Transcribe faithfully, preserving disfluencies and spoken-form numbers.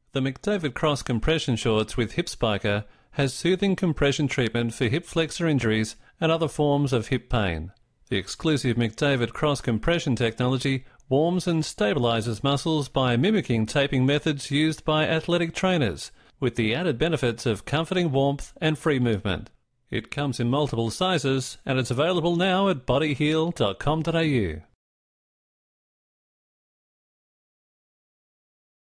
The McDavid Cross Compression Shorts with Hip Spica has soothing compression treatment for hip flexor injuries and other forms of hip pain. The exclusive McDavid Cross Compression technology warms and stabilizes muscles by mimicking taping methods used by athletic trainers, with the added benefits of comforting warmth and free movement. It comes in multiple sizes and it's available now at Body Heal dot com dot A U.